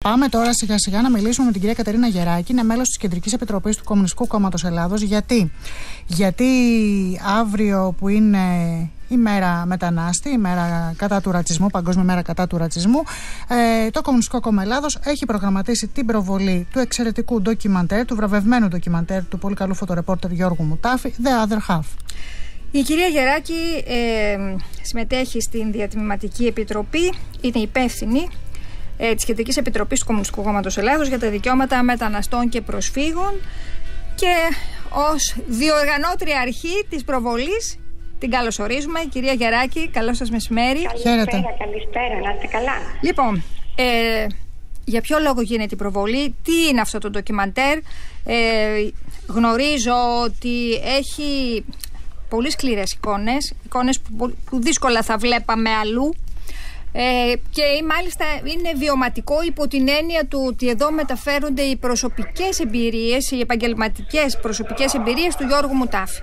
Πάμε τώρα σιγά σιγά να μιλήσουμε με την κυρία Κατερίνα Γεράκη, είναι μέλος της Κεντρικής Επιτροπής του Κομμουνιστικού Κόμματος Ελλάδος. Γιατί αύριο που είναι η μέρα μετανάστη, η μέρα κατά του ρατσισμού, Παγκόσμια μέρα κατά του ρατσισμού, το Κομμουνιστικό Κόμμα Ελλάδος έχει προγραμματίσει την προβολή του εξαιρετικού ντοκιμαντέρ, του βραβευμένου ντοκιμαντέρ του πολύ καλού φωτορεπόρτερ Γιώργου Μουτάφη, The Other Half. Η κυρία Γεράκη συμμετέχει στην Διατμηματική Επιτροπή, είναι υπεύθυνη της Κεντρικής Επιτροπής του Κομμουνιστικού Κόμματος Ελλάδος για τα δικαιώματα μεταναστών και προσφύγων και ως διοργανώτρια αρχή της προβολής την καλωσορίζουμε. Κυρία Γεράκη, καλό σας μεσημέρι. Καλησπέρα, να είστε καλά. Λοιπόν, για ποιο λόγο γίνεται η προβολή, τι είναι αυτό το ντοκιμαντέρ? Γνωρίζω ότι έχει πολύ σκληρές εικόνες που δύσκολα θα βλέπαμε αλλού. Και μάλιστα είναι βιωματικό υπό την έννοια του ότι εδώ μεταφέρονται οι προσωπικές εμπειρίες, οι επαγγελματικές προσωπικές εμπειρίες του Γιώργου Μουτάφη.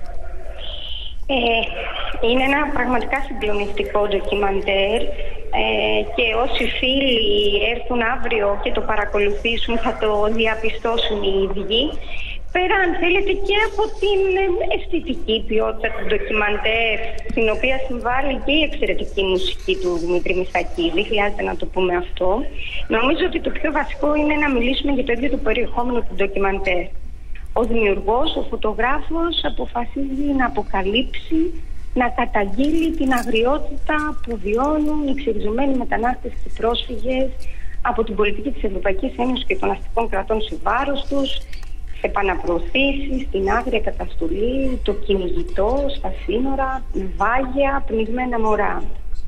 Είναι ένα πραγματικά συγκλονιστικό ντοκιμαντέρ και όσοι φίλοι έρθουν αύριο και το παρακολουθήσουν θα το διαπιστώσουν οι ίδιοι. Πέρα, αν θέλετε, και από την αισθητική ποιότητα του ντοκιμαντέρ, στην οποία συμβάλλει και η εξαιρετική μουσική του Δημήτρη Μισακίδη, χρειάζεται να το πούμε αυτό. Νομίζω ότι το πιο βασικό είναι να μιλήσουμε για το ίδιο το περιεχόμενο του ντοκιμαντέρ. Ο δημιουργός, ο φωτογράφος, αποφασίζει να αποκαλύψει, να καταγγείλει την αγριότητα που βιώνουν οι ξεριζωμένοι μετανάστες και πρόσφυγες από την πολιτική της Ευρωπαϊκής Ένωσης και των αστικών κρατών σε βάρος τους, επαναπροωθήσεις, την άγρια καταστολή, το κυνηγητό στα σύνορα, ναυάγια, πνιγμένα μωρά.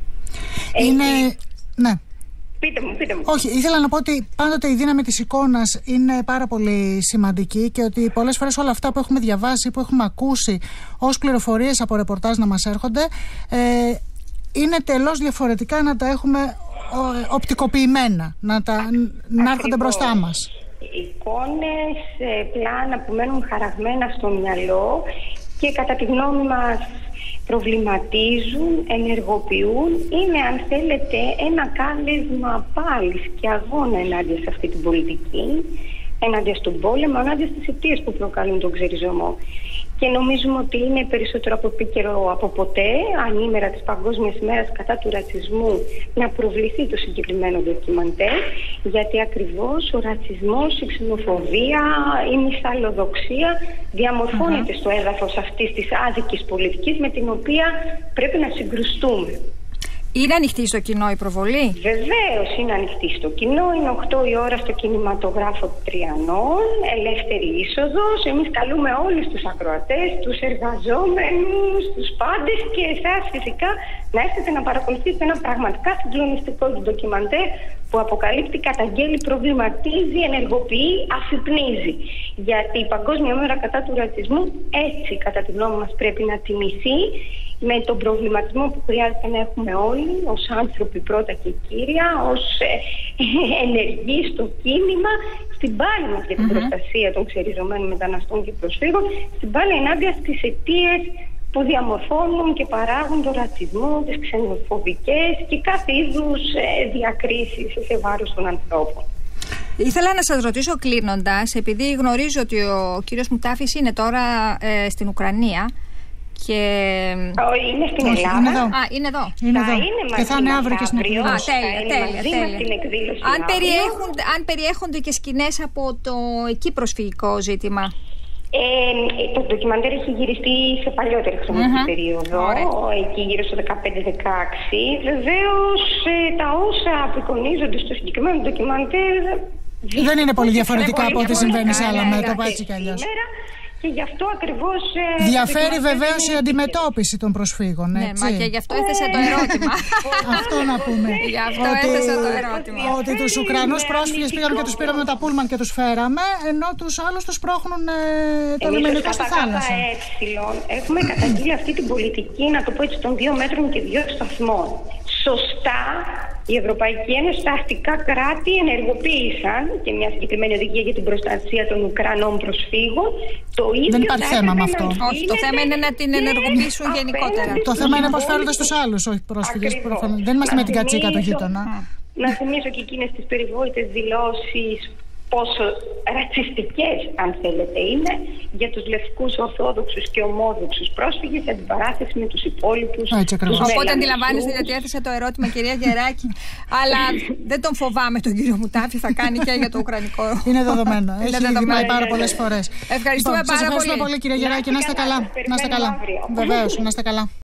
Ναι. Πείτε μου. Όχι, ήθελα να πω ότι πάντοτε η δύναμη της εικόνας είναι πάρα πολύ σημαντική και ότι πολλές φορές όλα αυτά που έχουμε διαβάσει, που έχουμε ακούσει ως πληροφορίες από ρεπορτάζ να μας έρχονται, είναι τελώς διαφορετικά να τα έχουμε οπτικοποιημένα, να έρχονται μπροστά μας. Εικόνες, πλάνα που μένουν χαραγμένα στο μυαλό και κατά τη γνώμη μας προβληματίζουν, ενεργοποιούν. Είναι, αν θέλετε, ένα κάλεσμα πάλης και αγώνα ενάντια σε αυτή την πολιτική, ενάντια στον πόλεμο, ενάντια στις αιτίες που προκαλούν τον ξεριζωμό. Και νομίζουμε ότι είναι περισσότερο από επίκαιρο από ποτέ, ανήμερα της Παγκόσμιας ημέρας κατά του ρατσισμού, να προβληθεί το συγκεκριμένο ντοκιμαντέρ, γιατί ακριβώς ο ρατσισμός, η ξενοφοβία, η μυσαλλοδοξία διαμορφώνεται στο έδαφος αυτής της άδικης πολιτικής με την οποία πρέπει να συγκρουστούμε. Είναι ανοιχτή στο κοινό η προβολή? Βεβαίως είναι ανοιχτή στο κοινό. Είναι 8 η ώρα στο κινηματογράφο του Τριανών. Ελεύθερη είσοδος. Εμείς καλούμε όλους τους ακροατές, τους εργαζόμενους, τους πάντες και εσάς φυσικά να έρθετε να παρακολουθήσετε ένα πραγματικά συγκλονιστικό ντοκιμαντέρ που αποκαλύπτει, καταγγέλει, προβληματίζει, ενεργοποιεί, αφυπνίζει. Γιατί η Παγκόσμια Μέρα κατά του ρατσισμού έτσι κατά τη γνώμη μας πρέπει να τιμηθεί, με τον προβληματισμό που χρειάζεται να έχουμε όλοι ως άνθρωποι πρώτα και κύρια, ως ενεργοί στο κίνημα, στην πάλη μας για την προστασία των ξεριζωμένων μεταναστών και προσφύγων, στην πάλη ενάντια στις αιτίες που διαμορφώνουν και παράγουν τον ρατσισμό, τις ξενοφοβικές και κάθε είδους διακρίσεις σε βάρος των ανθρώπων. Ήθελα να σας ρωτήσω κλείνοντας, επειδή γνωρίζω ότι ο κύριος Μουτάφης είναι τώρα στην Ουκρανία, και... είναι στην Ελλάδα. Είναι εδώ. Και θα είναι αύριο και στην εκδήλωση. Τέλεια. Αν περιέχονται και σκηνές από το εκεί προσφυγικό ζήτημα. Το ντοκιμαντέρ έχει γυριστεί σε παλιότερη χρονική περίοδο, εκεί γύρω στο 15-16. Βεβαίως τα όσα απεικονίζονται στο συγκεκριμένο ντοκιμαντέρ δεν είναι πολύ διαφορετικά από ό,τι συμβαίνει σε άλλα μέτωπα, έτσι κι αλλιώς. Και γι' αυτό ακριβώς διαφέρει βεβαίως η αντιμετώπιση των προσφύγων. Ναι, μα και γι' αυτό έθεσα το ερώτημα. Αυτό να πούμε. Γι' αυτό έθεσα το ερώτημα. Ότι τους Ουκρανούς πρόσφυγες πήγαμε και τους πήραμε με τα πούλμαν και τους φέραμε, ενώ τους άλλους τους πρόχνουν το λιμενικό στη θάλασσα. Έχουμε καταγγείλει αυτή την πολιτική, να το πω έτσι, των 2 μέτρων και 2 σταθμών. Σωστά, η Ευρωπαϊκή Ένωση, τα αστικά κράτη ενεργοποίησαν και μια συγκεκριμένη οδηγία για την προστασία των Ουκρανών προσφύγων. Δεν υπάρχει θέμα με αυτό. Όχι, το θέμα είναι να την ενεργοποιήσουν γενικότερα. Το θέμα είναι πώς φέρονται στους άλλους, όχι πρόσφυγες. Δεν είμαστε με την κατσίκα του γείτονα. Να θυμίσω και εκείνες τις περιβόητες δηλώσεις, πόσο ρατσιστικές, αν θέλετε, είναι για τους λευκούς ορθόδοξους και ομόδοξους πρόσφυγες σε αντιπαράθεση με τους υπόλοιπους. Οπότε αντιλαμβάνεστε γιατί έθεσα το ερώτημα, κυρία Γεράκη, αλλά δεν τον φοβάμαι τον κύριο Μουτάφη, θα κάνει και για το ουκρανικό. Είναι δεδομένο. Έχει δεδομένο πάρα πολλές φορές. Ευχαριστούμε πάρα πολύ. Ευχαριστούμε πολύ, κυρία Γεράκη. Να είστε καλά. Βεβαίως, να είστε καλά.